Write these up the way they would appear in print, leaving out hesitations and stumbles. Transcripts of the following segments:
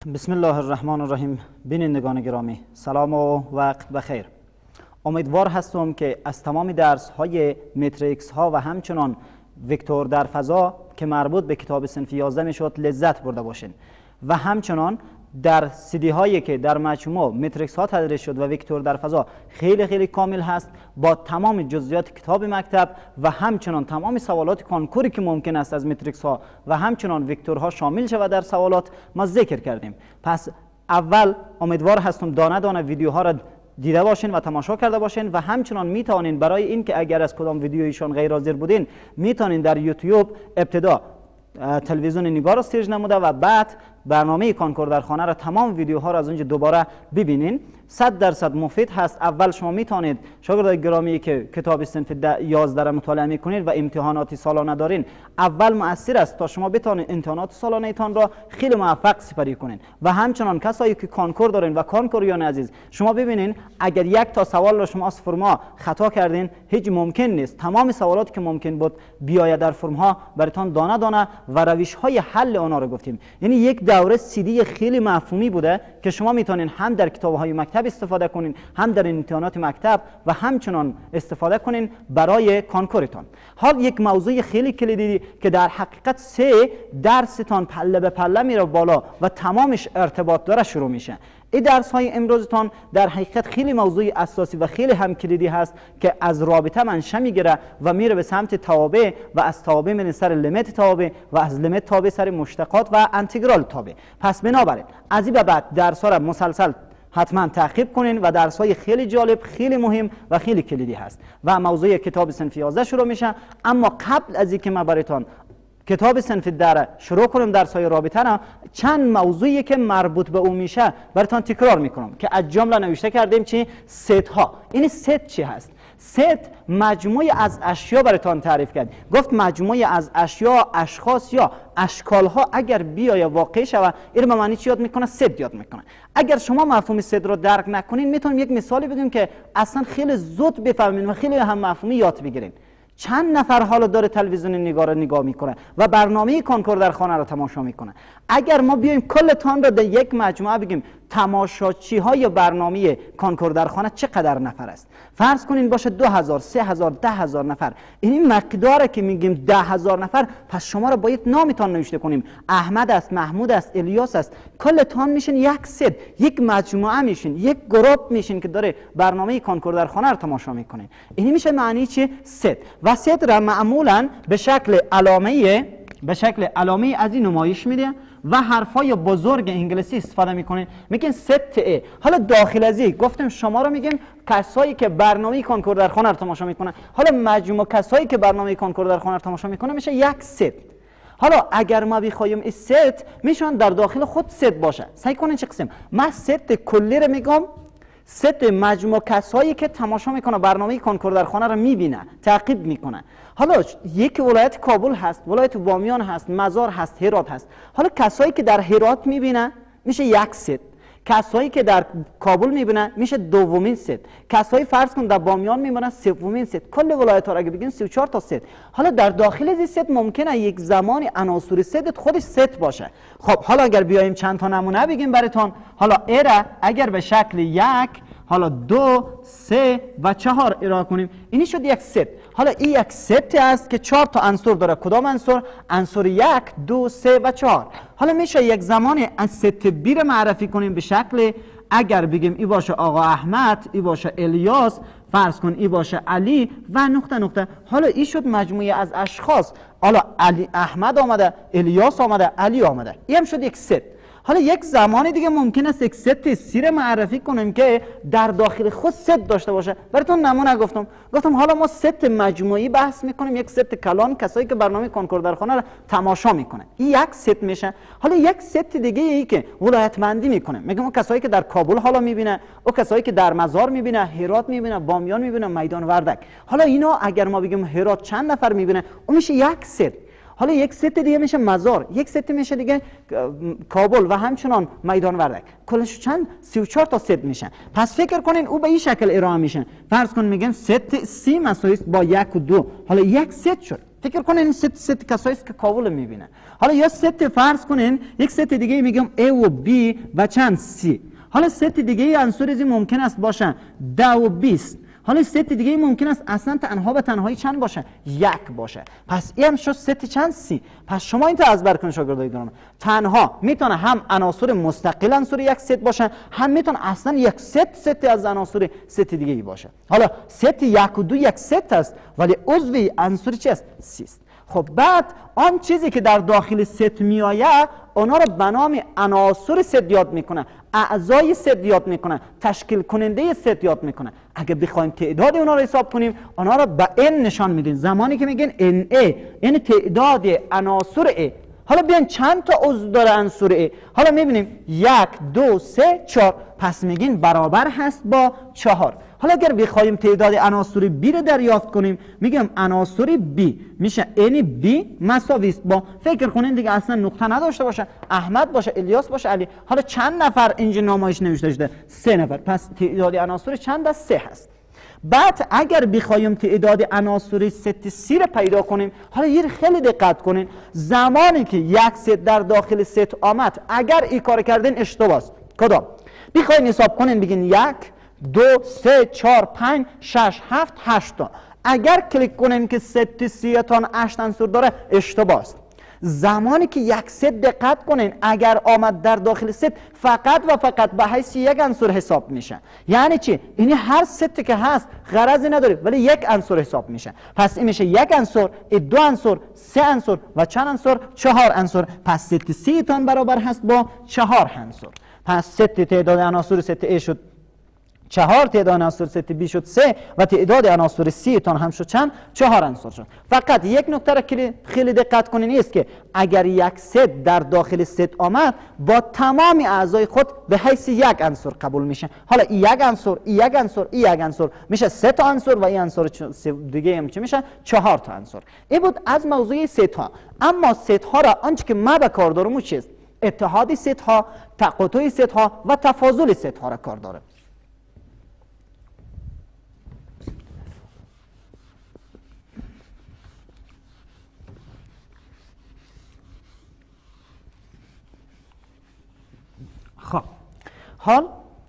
بسم الله الرحمن الرحیم. بینندگان گرامی، سلام و وقت بخیر. امیدوار هستم که از تمام درس های متریکس ها و همچنان وکتور در فضا که مربوط به کتاب صنف 11 میشد لذت برده باشین و همچنان در سیدی هایی که در مجموع متریکس ها تدریس شد و وکتور در فضا خیلی کامل هست با تمام جزئیات کتاب مکتب و همچنان تمام سوالات کانکوری که ممکن است از متریکس ها و همچنان وکتورها شامل شود در سوالات ما ذکر کردیم. پس اول امیدوار هستم دانه دانه ویدیوها را دیده باشین و تماشا کرده باشین و همچنان میتونین برای این که اگر از کدام ویدیویشون غیر حاضر بودین میتونین در یوتیوب ابتدا تلویزیون نگار را سرچ نموده و بعد برنامه کانکور در خانه را تمام ویدیوها را از اونجا دوباره ببینین. 100% مفید هست. اول شما میتونید شاگردای گرامی که کتاب صنف 11 را مطالعه میکنید و امتحانات سالانه دارین، اول مؤثر است تا شما بتونید امتحانات سالانه تان را خیلی موفق سپری کنین و همچنان کسایی که کانکور دارین و کانکوریان عزیز شما ببینین اگر یک تا سوال را شما از فرما خطا کردین هیچ ممکن نیست تمام سوالات که ممکن بود بیاید در فرمها براتون دانه دانه و روش های حل آنها را گفتیم. یعنی یک دوره سیدی خیلی مفهومی بوده که شما میتونین هم در کتاب های مکتب استفاده کنین، هم در امتحانات مکتب و همچنان استفاده کنین برای کانکورتان. حال یک موضوع خیلی کلیدی که در حقیقت 3 درستان پله به پله میره بالا و تمامش ارتباط داره شروع میشه. این درس های امروزتان در حقیقت خیلی موضوع اساسی و خیلی هم کلیدی هست که از رابطه منشأ میگیره و میره به سمت توابع و از توابع میره سر لیمیت توابع و از لیمیت توابع سر مشتقات و انتگرال توابع. پس بنابراین از این به بعد درس ها را مسلسل حتما تعقیب کنین و درس های خیلی جالب، خیلی مهم و خیلی کلیدی هست و موضوع کتاب صنف 11 شروع میشه. اما قبل از اینکه ما براتون کتاب صنف 10 شروع کنم درس های رابطه را، چند موضوعی که مربوط به اون میشه براتون تکرار میکنم که از جمله نوشته کردیم چی؟ ست ها. این ست چی هست؟ ست مجموعه از اشیا براتون تعریف کرد. گفت مجموعه از اشیا، اشخاص یا اشکال ها اگر بیاید واقع شود این به معنی چی یاد میکنه؟ ست یاد میکنه. اگر شما مفهوم ست رو درک نکنین میتونم یک مثالی بگم که اصلا خیلی زود بفهمین و خیلی هم مفهومی یاد بگیرین. چند نفر حالا داره تلویزیون نگاه میکنه و برنامه کانکور در خانه رو تماشا میکنه. اگر ما بیایم کلتان رو در یک مجموعه بگیم تماشاچی های برنامه کانکور در خانه چقدر نفر است، فرض کنین باشه 2000 3000 10000 نفر، این مقداره که میگیم 10000 نفر، پس شما رو باید نامتان نوشته کنیم. احمد است، محمود است، الیاس است، کلتان میشین یک ست، یک مجموعه میشین، یک گروه میشین که داره برنامه کانکور در خانه رو تماشا میکنه. این میشه معنی چی؟ ست. و ست را معمولا به شکل علامه از این نمایش میده و حرفای بزرگ انگلیسی استفاده میکنه، میگن ست ا. حالا داخل از این گفتم شما رو میگیم کسایی که برنامه کانکور در خانه رو تماشا میکنه. حالا مجموع کسایی که برنامه کانکور در خانه رو تماشا میکنه میشه یک ست. حالا اگر ما بخوایم این ست میشون در داخل خود ست باشه. سعی کنین چه قسم؟ من ست کلی رو میگم، ست مجموع کسایی که تماشا میکنه برنامه کانکور در خانه رو میبینه، تعقیب میکنه. حالا یک ولایت کابل هست، ولایت بامیان هست، مزار هست، هرات هست. حالا کسایی که در هرات میبینه میشه یک ست، کسایی که در کابل میبینه میشه دومین ست، کسایی فرض کن در بامیان میبینه سومین ست. کل ولایت ها را اگه بگیم 34 تا ست. حالا در داخل از این ست ممکنه یک زمانی عناصر ست خودش ست باشه. خب حالا اگر بیایم چند تا نمونه بگیم براتون، حالا ایرا اگر به شکل 1 حالا 2 3 و 4 ارائه کنیم اینی شد یک ست. حالا این یک ست است که 4 تا عنصر داره. کدام عنصر؟ عنصر 1 2 3 و 4. حالا میشه یک زمان از ست بی رو معرفی کنیم به شکل اگر بگیم ای باشه آقا احمد، ای باشه الیاس، فرض کن ای باشه علی و نقطه نقطه. حالا این شد مجموعه از اشخاص. حالا علی احمد آمده، الیاس آمده، علی آمده. این هم شد یک ست. حالا یک زمانی دیگه ممکن است یک ست سیر معرفی کنیم که در داخل خود ست داشته باشه. براتون نمونه گفتم حالا ما ست مجموعی بحث میکنیم، یک ست کلان کسایی که برنامه کانکور در خانه رو تماشا میکنه، این یک ست میشه. حالا یک ست دیگه ای که ولایت مندی میکنه، میگم اون کسایی که در کابل حالا میبینه، او کسایی که در مزار میبینه، هرات میبینه، بامیان میبینه، میدان وردک. حالا اینا اگر ما بگیم هرات چند نفر میبینه اون میشه یک ست. حالا یک ست دیگه میشه مزار، یک ست میشه دیگه کابل و همچنان میدان وردک. کلش چند؟ 34 تا ست میشن. پس فکر کنین او به این شکل ارائه میشن. فرض کن میگم ست 30 مساوی با 1 و 2. حالا یک ست شد. فکر کنین این ست کسایی است که کابل میبینه. حالا یا ست فرض کنین یک ست دیگه میگم A و B و چند C. حالا ست دیگه عنصر از ممکن است باشه 10 و 20. حالا ست دیگه ممکن است اصلا تنها به تنهایی چند باشه؟ 1 باشه. پس این هم شد ست چند؟ 30. پس شما این از بر کنید شاگردای گرامی، تنها میتونه هم عناصر مستقل عنصر یک ست باشه، هم میتونه اصلا یک ست از عناصر ست دیگه ای باشه. حالا ست 1 و 2 یک ست است ولی عضو عنصر چی است؟ 30 است. خب بعد آن چیزی که در داخل ست میآید اونا رو به نام عناصر ست یاد میکنه، اعضای ست یاد میکنه، تشکیل کننده ست یاد میکنه. اگه بخوایم تعداد اونا رو حساب کنیم اونا رو به n نشان میدین. زمانی که میگن NA یعنی تعداد عناصر A. حالا بیاین چند تا عضو داره عنصر A؟ حالا میبینیم 1 2 3 4، پس میگین برابر هست با 4. حالا اگر بخوایم تعداد عناصر B رو دریافت کنیم میگم عناصر B میشه یعنی B مساوی است با، فکر کنین دیگه اصلا نقطه نداشته باشه، احمد باشه، الیاس باشه، علی. حالا چند نفر اینجا نمایش نوشته شده؟ 3 نفر. پس تعداد عناصر چند است؟ 3 هست. بعد اگر بخوایم تعداد عناصر ست C رو پیدا کنیم، حالا یه خیلی دقت کنین، زمانی که یک ست در داخل ست آمد اگر این کار کردین اشتباه است. کدام؟ بخواین حساب کنین بگین 1 2 3 4 5 6 7 8 تا. اگر کلیک کنین که ست C تان 8 عنصر داره اشتباه است. زمانی که یک ست دقت کنین اگر آمد در داخل ست فقط و فقط به حیث یک عنصر حساب میشه. یعنی چی؟ این هر ستی که هست غرضی نداره ولی یک عنصر حساب میشه. پس این میشه یک عنصر، 2 عنصر، 3 عنصر و چند عنصر؟ 4 عنصر. پس ست C تان برابر هست با 4 عنصر. پس ست تعداد عناصر ست A شد 4، تعداد عناصر ست B شد 3 و تعداد عناصر C تان هم شد چند؟ 4 عنصر شد. فقط یک نکته را خیلی دقت کنین است که اگر یک ست در داخل ست آمد با تمام اعضای خود به حیث یک عنصر قبول میشه. حالا این یک عنصر، این یک عنصر، این یک عنصر میشه 3 تا عنصر و این عنصر دیگه هم چه میشه؟ 4 تا عنصر. این بود از موضوع ست ها. اما ست ها را آنچه که ما به کار دارم چیست؟ اتحاد ست ها، تقاطع ست ها و تفاضل ست ها را کار دارم. خب حال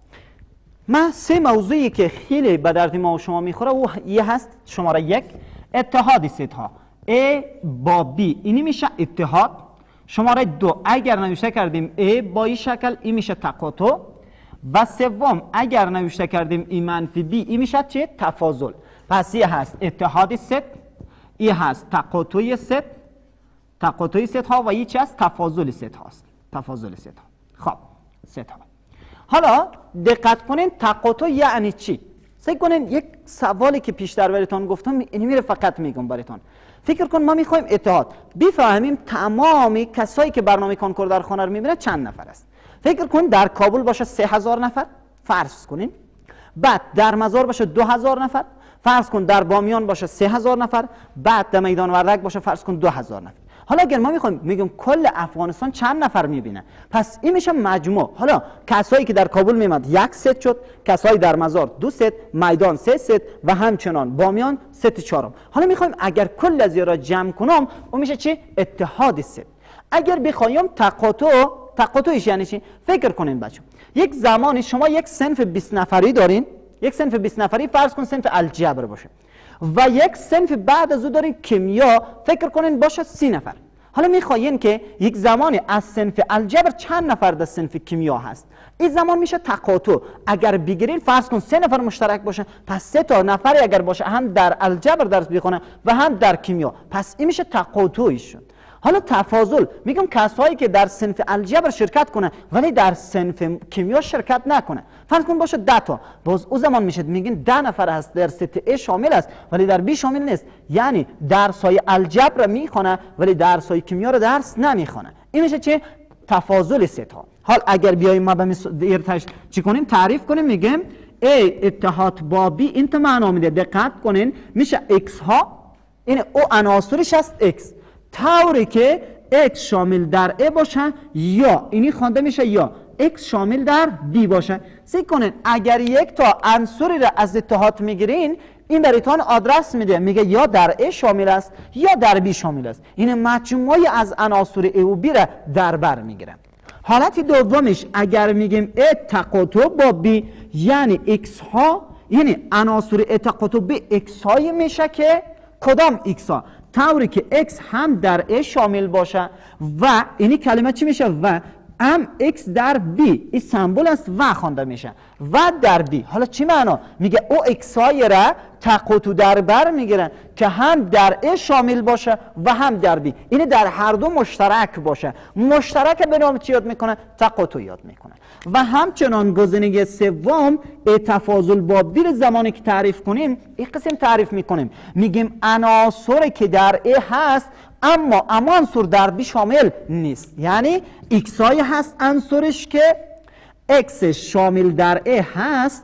ما 3 موضوعی که خیلی به درد ما و شما میخوره و یه هست شماره 1 اتحاد ست ها A با B اینی میشه اتحاد. شماره 2 اگر نوشته کردیم A با این شکل این میشه تقاطع و سوم اگر نوشته کردیم ای منفی B این میشه چه؟ تفاضل. پس یه هست اتحاد ست، این هست تقاطع ست ها و یه چی هست؟ تفاضل ست هاست. تفاضل ست ها. خب ست ها. حالا دقت کنین تقاطع یعنی چی؟ فکر کنین یک سوالی که پیشتر براتون گفتم اینی میره فقط میگم براتون. فکر کن ما میخوایم اتحاد بفهمیم تمام کسایی که برنامه کنکور در خانه رو میبینه چند نفر است. فکر کن در کابل باشه 3000 نفر فرض کنین، بعد در مزار باشه 2000 نفر فرض کن، در بامیان باشه 3000 نفر، بعد در میدان وردک باشه فرض کن 2000 نفر. حالا اگر ما میگم کل افغانستان چند نفر میبینه، پس این میشه مجموع. حالا کسایی که در کابل میمد 1 ست شد، کسایی در مزار 2 ست، میدان 3 ست و همچنان بامیان ست 4. حالا میخوایم اگر کل از را جمع کنم اون میشه چی؟ اتحاد ست. اگر بخوایم تقاطعش یعنی چی؟ فکر کنین بچه، یک زمانی شما یک صنف 20 نفری دارین، یک صنف 20 نفری فرض کن صنف الجبر باشه و یک صنف بعد از او دارین کیمیا، فکر کنین باشه 30 نفر. حالا میخواین که یک زمانی از صنف الجبر چند نفر در صنف کیمیا هست، این زمان میشه تقاطع. اگر بگیرین فرض کن 3 نفر مشترک باشه، پس 3 تا نفری اگر باشه هم در الجبر درس بخونه و هم در کیمیا، پس این میشه تقاطعش شد. حالا تفاضل میگم کسایی که در صنف الجبر شرکت کنه ولی در صنف کیمیا شرکت نکنه، فرض کن باشه 10 تا، باز او زمان میشه میگین 10 نفر هست در ست A شامل است ولی در B شامل نیست، یعنی درسای الجبر میخونه ولی درسای کیمیا رو درس نمیخونه. این میشه چه؟ تفاضل ست ها. حال اگر بیایم ما به دیرتش چی کنیم؟ تعریف کنیم، میگیم A اتحاد با B این تو معنا میده. دقت کنین میشه X ها، این او عناصرش هست X، طوری که X شامل در A باشه یا اینی خوانده میشه یا X شامل در B باشه. فکر کنین اگر یک تا عنصری را از اتحاد میگیرین، این برایتان آدرس میده، میگه یا در A شامل است یا در B شامل است. این مجموعه از عناصر A و B را در بر میگیره. حالت دومش اگر میگیم A تقاطع با B، یعنی X ها، یعنی عناصر A تقاطع به X های میشه که کدام X ها؟ طوری که X هم در A شامل باشه و اینی کلمه چی میشه؟ و هم X در B، این سمبل است و خوانده میشه و در B. حالا چی معنا؟ میگه او X های را تقاطع در بر میگیرن که هم در A شامل باشه و هم در B، این در هر دو مشترک باشه. مشترک به نام چی یاد میکنه؟ تقاطع یاد میکنه. و همچنان گزینه سوم تفاضل با B زمانی که تعریف کنیم، این قسم تعریف میکنیم، میگیم عناصری که در A هست اما عنصر در B شامل نیست. یعنی X های هست عنصرش که X شامل در A هست،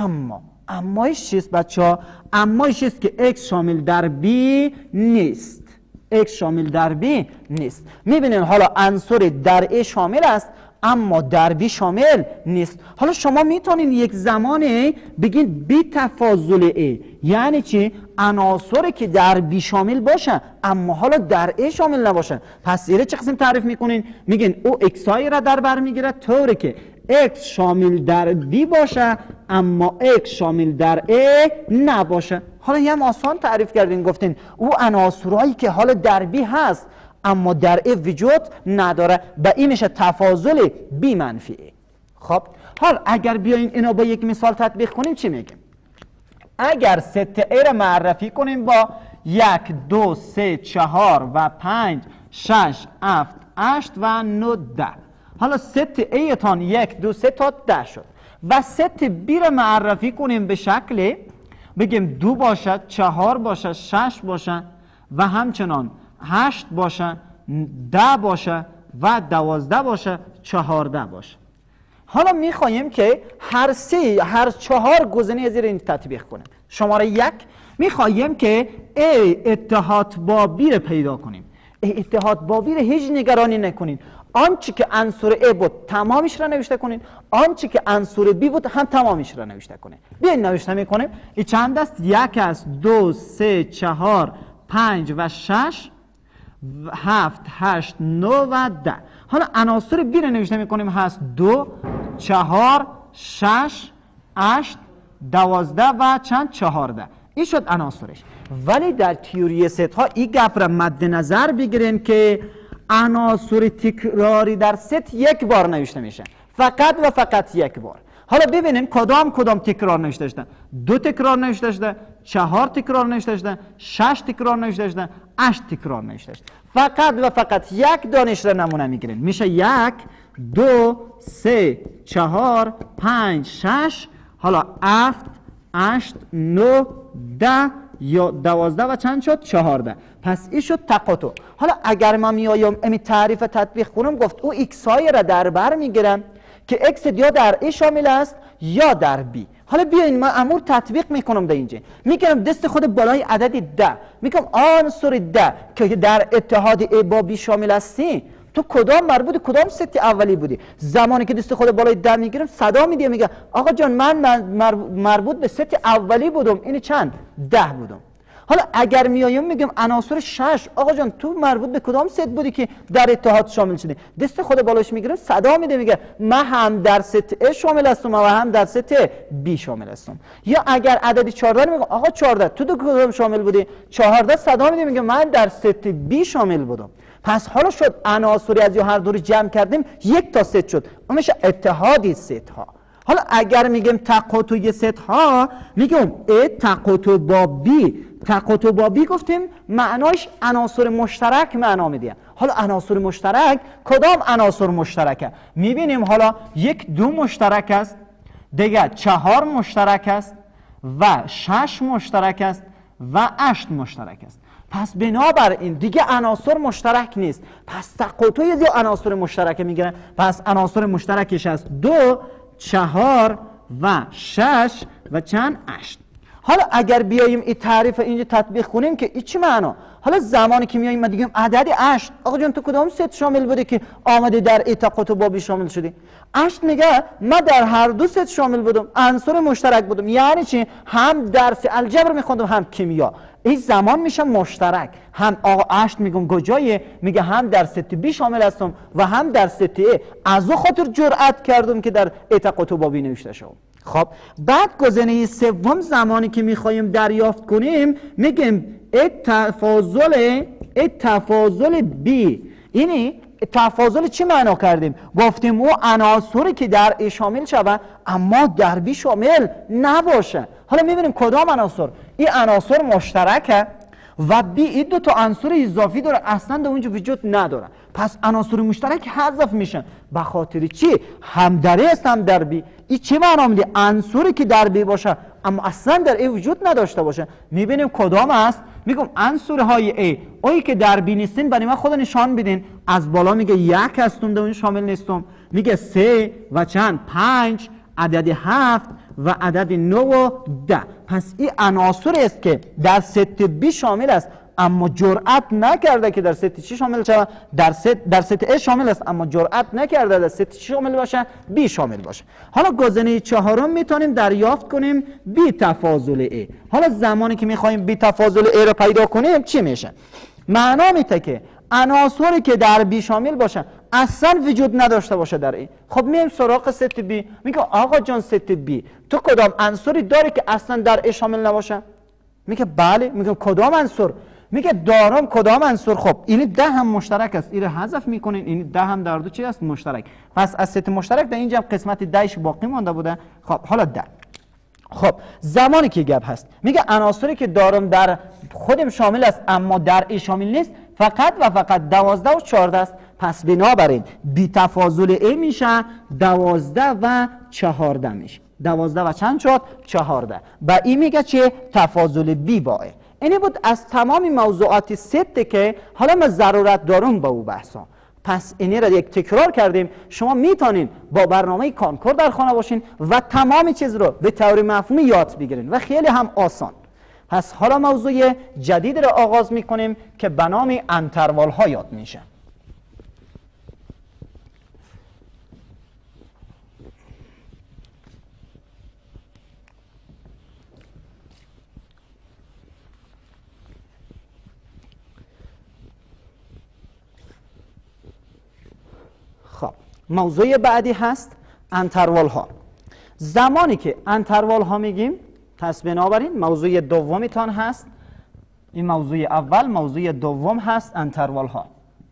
امایش چیست بچه؟ امایش چیست که X شامل در B نیست. X شامل در B نیست. میبینین حالا عنصر در A شامل است اما در B شامل نیست. حالا شما میتونین یک زمانی بگین بی تفاضل A یعنی چی؟ عناصری که در B شامل باشه اما حالا در A شامل نباشه. پس ایره چه قسم تعریف میکنین؟ میگین او X هایی را در بر میگیره طوری که X شامل در B باشه اما X شامل در A نباشه. حالا هم آسان تعریف کردین، گفتین او عناصرهایی که حالا در B هست اما در A وجود نداره، به این میشه تفاضل B منفی A. خب حال اگر بیاین اینو با یک مثال تطبیق کنیم چی میگیم؟ اگر ست A را معرفی کنیم با 1 2 3 4 و 5 6 7 8 و 9 10. حالا ست A تان 1 2 3 تا 10 شد و ست B را معرفی کنیم به شکل بگیم 2 باشه، 4 باشه، 6 باشه و همچنان 8 باشه، 10 باشه و 12 باشه، 14 باشه. حالا میخواییم که هر 4 گزینه زیر این تطبیق کنیم. شماره 1 میخواییم که A اتحاد با B را پیدا کنیم. A اتحاد با B را هیچ نگرانی نکنین. آنچه که عنصر A بود تمامش را نوشته کنین، آنچه که عنصر B بود هم تمامش را نوشته کنین. بیاین نوشته میکنیم. این چند است؟ 1 است، 2 3 4 5 و 6 7 8 9 و 10. حالا عناصر B را نوشته میکنیم، هست 2 4 6 8 12 و چند 14. این شد عناصرش. ولی در تئوری ست ها این گپ را مد نظر بگیرین که عناصر تکراری در ست یک بار نوشته میشه، فقط و فقط یک بار. حالا ببینین کدام تکرار نوشته شده. 2 تکرار نوشته شده، 4 تکرار نوشته شده، 6 تکرار نوشته شده، 8 تکرار نوشته شده. فقط و فقط یک دانش را نمونه میگیرین، میشه 1 2 3 4 5 6 حالا 7 8 9 10 یا 12 و چند شد 14. پس این شد تقاطع. حالا اگر ما میایم امی تعریف تطبیق کنم، گفت او X های را در بر میگیرم که X یا در A شامل است یا در B. حالا بیاین ما امور تطبیق میکنم در اینجا، میگم دست خود بالای عدد 10 میگم عنصر 10 که در اتحاد A با B شامل هستی، تو کدام مربوط کدام ست اولی بودی؟ زمانی که دست خود بالای 10 میگیرم صدا میدیم میگه آقا جان من مربوط به ست اولی بودم، این چند 10 بودم. حالا اگر میایم میگم عناصر 6، آقا جان تو مربوط به کدام ست بودی که در اتحاد شامل شدی؟ دست خود بالاش میگیره صدا میده میگه من هم در ست A شامل هستم و هم در ست B شامل هستم. یا اگر عددی 14 میگم آقا 14 تو کدام شامل بودی؟ 14 صدا میده میگه من در ست B شامل بودم. پس حالا شد عناصری از هر دو رو جمع کردیم یک تا ست شد، اون میشه اتحادی ست ها. حالا اگر میگیم تقاطع ست ها، میگم A تقاطع با B. تقاطع با B گفتیم معناش عناصر مشترک معنا میده. حالا عناصر مشترک کدام عناصر مشترکه؟ میبینیم حالا 1 2 مشترک است، دیگه 4 مشترک است و 6 مشترک است و 8 مشترک است. پس بنابراین دیگه عناصر مشترک نیست، پس تقاطع یا عناصر مشترک میگیرن. پس عناصر مشترکش است 2 4 و 6 و چند 8. حالا اگر بیاییم این تعریف اینجا تطبیق کنیم که این چی معنا؟ حالا زمانی که میاییم ما دیگه عدد 8 آقا جان تو کدام ست شامل بوده که آمده در اتقاط و بابی شامل شدی؟ 8 میگه ما در هر دو ست شامل بودم، عنصر مشترک بودم. یعنی چی؟ هم درس الجبر میخوندم هم کیمیا. این زمان میشه مشترک. هم آقا 8 میگم کجایه؟ میگه هم در ست بی شامل هستم و هم در ست ای. از او خاطر جرأت کردم که در اتقاط و بابی نوشته شد. خب بعد گزینه سوم زمانی که میخوایم دریافت کنیم میگیم تفاضل بی. یعنی تفاضل چی معنا کردیم؟ گفتیم او عناصری که در ای شامل شود اما در بی شامل نباشه. حالا میبینیم کدام عناصر؟ این عناصر مشترکه و بی این دو تا عنصر اضافی داره اصلا در اونجا وجود نداره. پس عناصر مشترک حذف میشن. به خاطر چی؟ هم در ای است هم در بی. این چه معنا میده؟ عنصری که در بی باشه اما اصلا در ای وجود نداشته باشه. میبینیم کدام است؟ میگم عنصرهای ای اویی که در بی نیستین برای من خود نشان بدین. از بالا میگه 1 هستم در اون شامل نیستم، میگه 3 و چند 5 عدد 7 و عدد 9 و 10. پس این عناصر است که در ست بی شامل است اما جرأت نکرده که در ست چی شامل شود؟ در ست ای شامل است اما جرأت نکرده در ست چی شامل باشه؟ بی شامل باشه. حالا گزینه چهارم میتونیم دریافت کنیم بی تفاضل ای. حالا زمانی که میخوایم بی تفاضل ای رو پیدا کنیم چی میشه؟ معنا میده که عناصری که در بی شامل باشه اصلا وجود نداشته باشه در ای. خب میایم سراغ ست بی. میگه آقا جان ست بی تو کدام عنصری داری که اصلا در ای شامل نباشه؟ میگه بله. میگه کدام عنصر؟ میگه دارم کدام عنصر. خب این 10 هم مشترک است، این حذف میکنین. این 10 هم در دو چی است؟ مشترک. پس از ست مشترک در اینجا قسمت 10 باقی مونده بوده. خب حالا 10. خب زمانی که گپ هست میگه عناصری که دارم در خودم شامل است اما در ای شامل نیست فقط و فقط 12 و 14 است. پس بنابراین بی تفاضل ای میشه 12 و 14 میشه. 12 و چند شد؟ 14. و این میگه چه؟ تفاضل بی با ای. اینی بود از تمام موضوعات ست که حالا ما ضرورت دارم با او بحثا. پس اینی را یک تکرار کردیم. شما میتونین با برنامه کانکور در خانه باشین و تمام چیز رو به طور مفهومی یاد بگیرین و خیلی هم آسان. پس حالا موضوع جدید را آغاز میکنیم که به نام انتروال ها یاد میشه. خب موضوع بعدی هست انتروال ها. زمانی که انتروال ها میگیم پس بنابراین موضوع دومیتان هست. این موضوع اول، موضوع دوم هست انتروال ها.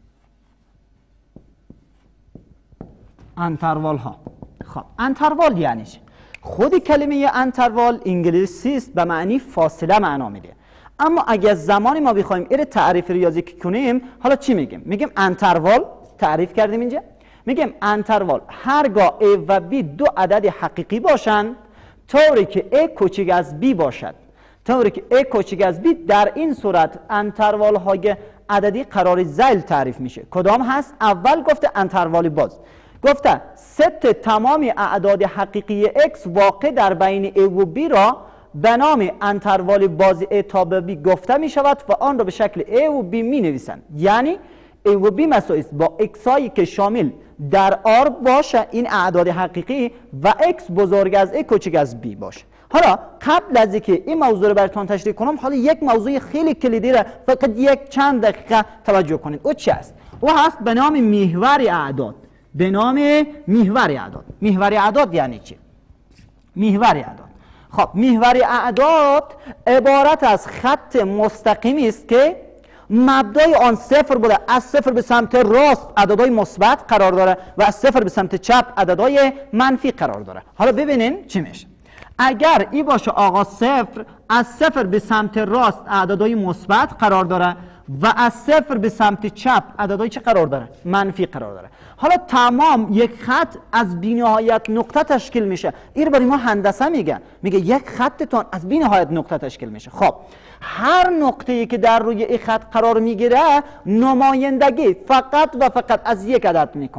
انتروال ها. خب انتروال یعنی چی؟ خود کلمه انتروال انگلیسی است به معنی فاصله معنا میده. اما اگر زمانی ما بخوایم این تعریف ریاضی کنیم حالا چی میگیم؟ میگیم انتروال تعریف کردیم اینجا. میگیم انتروال هرگاه A و B دو عدد حقیقی باشند طوری که A کوچک از B باشد، طوری که A کوچک از B، در این صورت انتروال های عددی قرار ذیل تعریف میشه. کدام هست؟ اول گفته انتروال باز. گفته ست تمام اعداد حقیقی X واقع در بین A و B را به نام انتروال باز A تا B گفته می شود و آن را به شکل A و B می نویسند. یعنی A و B مساوی است با X هایی که شامل در R باشه این اعداد حقیقی و X بزرگ از A کوچک از B باشه. حالا قبل از اینکه این موضوع رو براتون تشریح کنم حالا یک موضوع خیلی کلیدی را فقط یک چند دقیقه توجه کنید. او چی است؟ او هست به نام محور اعداد. به نام محور اعداد. محور اعداد یعنی چی؟ محور اعداد. خب محور اعداد عبارت از خط مستقیمی است که مبدای آن صفر بوده. از صفر به سمت راست عددهای مثبت قرار داره و از صفر به سمت چپ عددهای منفی قرار داره. حالا ببینین چی میشه. اگر ای باشه آقا صفر، از صفر به سمت راست عددهای مثبت قرار داره و از صفر به سمت چپ عددهای چه قرار داره؟ منفی قرار داره. حالا تمام یک خط از بی‌نهایت نقطه تشکیل میشه. این برای ما هندسه میگن. میگه یک خطتون از بی‌نهایت نقطه تشکیل میشه. خب هر نقطه‌ای که در روی این خط قرار میگیره نمایندگی فقط و فقط از یک عدد میکنه.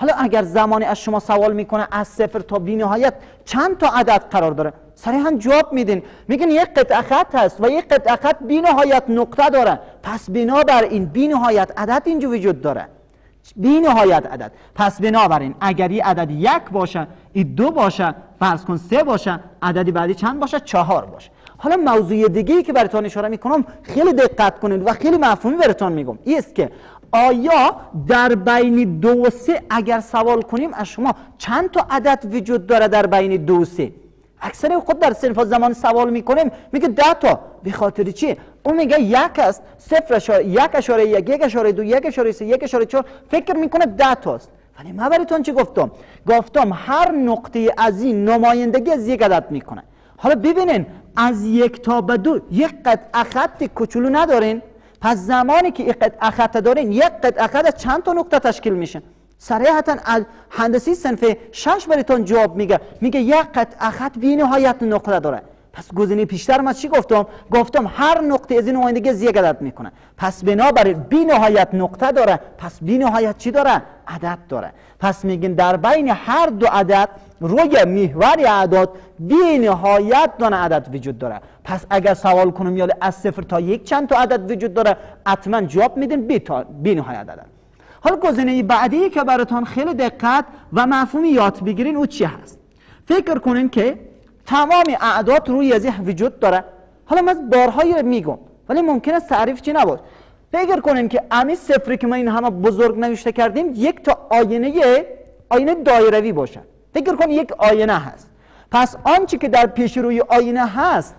حالا اگر زمانی از شما سوال میکنه از صفر تا بی نهایت چند تا عدد قرار داره، صریحا جواب میدین، میگن یک قطعه خط هست و یک قطعه خط بی نهایت نقطه داره، پس بنابراین بی نهایت عدد اینجا وجود داره، بی نهایت عدد. پس بنابراین اگر این عدد یک باشه، این دو باشه، فرض کن سه باشه، عددی بعدی چند باشه؟ 4 باشه. حالا موضوع دیگه‌ای که براتون اشاره میکنم خیلی دقت کنید و خیلی مفهومی براتون میگم، این است که آیا در بین 2 و 3 اگر سوال کنیم از شما چند تا عدد وجود داره در بین 2 و 3؟ اکثر خود در صرف زمان سوال میکنیم میگه 10 تا. به خاطر چی؟ اون میگه یک است، 0.1.1 1.2 1.3 1.4 فکر میکنه 10 تاست. ولی من براتون چی گفتم هر نقطه از این نمایندگی از یک عدد میکنه. حالا ببینین از 1 تا به 2 یک قطعه خط کوچولو ندارین، پس زمانی که یک قطعه خط دارین یک قطعه خط از چند تا نقطه تشکیل میشه؟ صریحا از هندسی صنف 6 براتون جواب میگه یک قطعه خط بی نهایت نقطه داره. پس گزینه پیشتر من چی گفتم هر نقطه از این نمایندگی از یک عدد میکنه، پس بنابراین بی نهایت نقطه داره، پس بی نهایت چی داره؟ عدد داره. پس میگین در بین هر دو عدد روی محور اعداد بی نهایت دونه عدد وجود داره. پس اگر سوال کنم یا از 0 تا 1 چند تا عدد وجود داره، حتما جواب میدین بی نهایت عدد. حالا گزینه بعدی که براتون خیلی دقت و مفهومی یاد بگیرین او چی هست؟ فکر کنین که تمام اعداد روی از وجود داره. حالا من بارهایی میگم ولی ممکنه تعریف چی نباشه. فکر کنین که امی صفری که ما این همه بزرگ نوشته کردیم یک تا آینه دایروی باشه. فکر کن یک آینه هست، پس آنچه که در پیش روی آینه هست،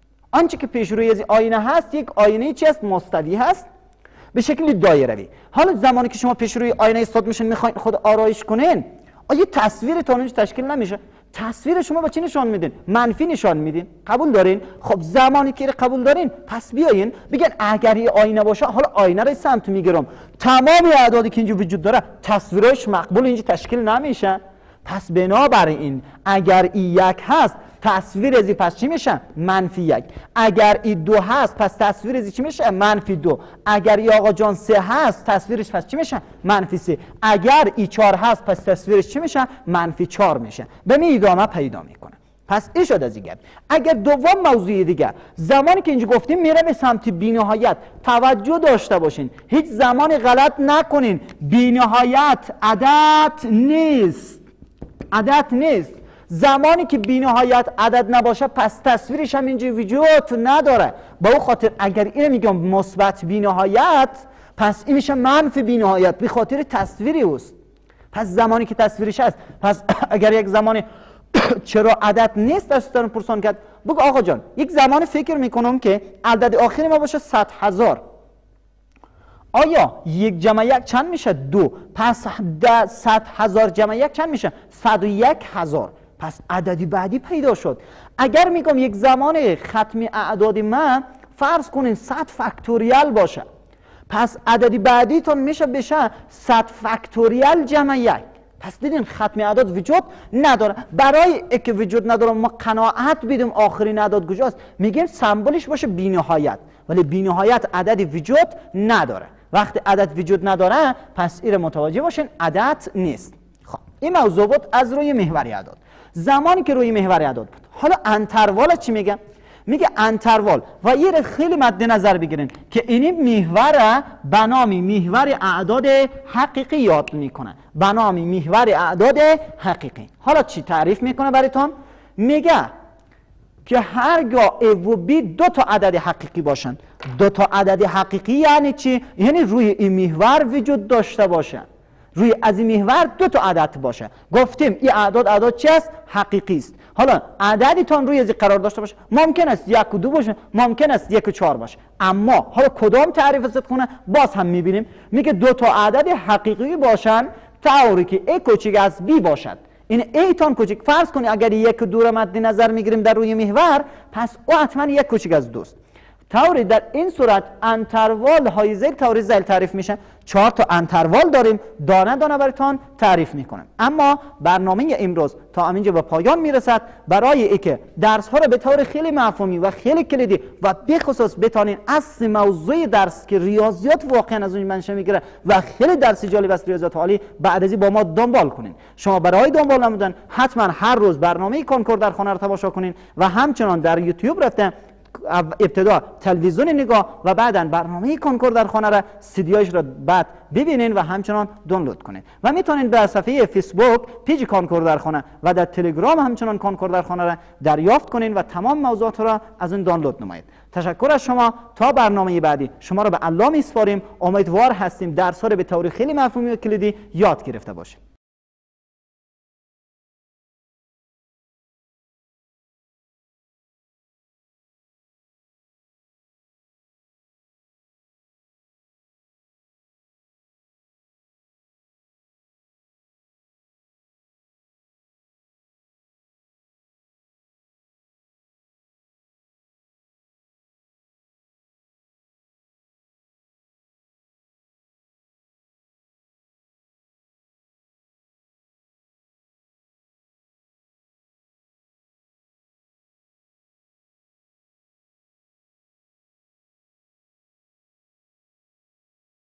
یک آینه چی است؟ مستوی هست به شکل دایروی. حالا زمانی که شما پیش روی آینه ایستاد میشین میخواین خود آرایش کنین، آیا تصویر تونش تشکیل نمیشه؟ تصویر شما با چی نشان میدین؟ منفی نشان میدین. قبول دارین؟ خب زمانی که قبول دارین پس بیاین بگن اگر این آینه باشه، حالا آینه رو سمت میگیرم، تمام اعدادی که اینجا وجود داره تصویرش مقبول اینجا تشکیل نمیشه. پس بنابراین اگر این 1 هست تصویر ازی پس چی میشه؟ -1. اگر این 2 هست پس تصویر ازی چی میشه؟ -2. اگر این آقا جان 3 هست تصویرش پس چی میشه؟ -3. اگر این 4 هست پس تصویرش چی میشه؟ -4 میشه. به می ادامه پیدا میکنه. پس این شد از این گپ. اگر دوم موضوع دیگه، زمانی که اینجا گفتیم میره به سمت بی‌نهایت، توجه داشته باشین هیچ زمان غلط نکنین. بی‌نهایت عدد نیست. زمانی که بی‌نهایت عدد نباشه پس تصویرش هم اینجا وجود نداره. با اون خاطر اگر این میگم مثبت بی‌نهایت پس این میشه منفی بی‌نهایت به خاطر تصویری است. پس زمانی که تصویرش هست، پس اگر یک زمانی چرا عدد نیست دستان پرسان کرد، بگو آقا جان یک زمان فکر میکنم که عدد آخری ما باشه 100,000. آیا 1 جمع 1 چند میشه؟ 2. پس 100,000 جمع 1 چند میشه؟ 101,000. پس عددی بعدی پیدا شد. اگر میگم یک زمان ختم اعداد من فرض کنین 100 فکتوریال باشه، پس عددی بعدی تون میشه بشه 100 فکتوریال جمع 1. پس دیدین ختم اعداد وجود نداره. برای اینکه وجود نداره ما قناعت بدیم آخرین اعداد کجاست، میگیم سمبولش باشه بی‌نهایت. ولی بی‌نهایت عددی وجود نداره. وقتی عدد وجود نداره پس این متوجه باشین عدد نیست. خب این موضوع بود از روی محور اعداد. زمانی که روی محور اعداد بود، حالا انتروال چی میگه؟ میگه انتروال و این خیلی مد نظر بگیرین که این محور به نام محور اعداد حقیقی یاد میکنه، به نام محور اعداد حقیقی. حالا چی تعریف میکنه براتون؟ میگه که هرگاه A و B 2 تا عدد حقیقی باشن. 2 تا عدد حقیقی یعنی چی؟ یعنی روی این محور وجود داشته باشه، روی از این محور 2 تا عدد باشه. گفتیم این اعداد چی است؟ حقیقی است. حالا عددی تون روی از قرار داشته باشه، ممکن است 1 و 2 باشه، ممکن است 1 و 4 باشه. اما حالا کدام تعریف است خونه باز هم میبینیم میگه 2 تا عدد حقیقی باشن طوری که A کوچک از B باشد. این A تون کوچک، فرض کنی اگر 1 و 2 را مد نظر میگیریم در روی محور، پس او حتما 1 کوچک از 2 است. طوری در این صورت انتروال های زیر طوری زیل تعریف میشه. 4 تا انتروال داریم، دانه دانه براتون تعریف میکنم. اما برنامه امروز تا همینجا به پایان میرسد. برای اینکه درس ها رو به طور خیلی مفهومی و خیلی کلیدی و به خصوص بتونین اصل موضوع درس که ریاضیات واقعا از اون منشأ میگیره و خیلی درس جالب است ریاضیات عالی، بعد از این با ما دنبال کنین. شما برای دنبال نمودن حتما هر روز برنامه کنکور در خانه رو تماشا کنین و همچنان در یوتیوب رفتن ابتدا تلویزیون نگاه و بعدا برنامه کنکور در خانه را سیدیاش را بعد ببینین و همچنان دانلود کنین و میتونین در صفحه فیسبوک پیج کنکور در خانه و در تلگرام همچنان کنکور در خانه را دریافت کنین و تمام موضوعات را از این دانلود نمایید. تشکر از شما. تا برنامه بعدی شما را به الله میسپاریم. امیدوار هستیم درس ها را به طور خیلی مفهومی و کلیدی یاد گرفته باشید.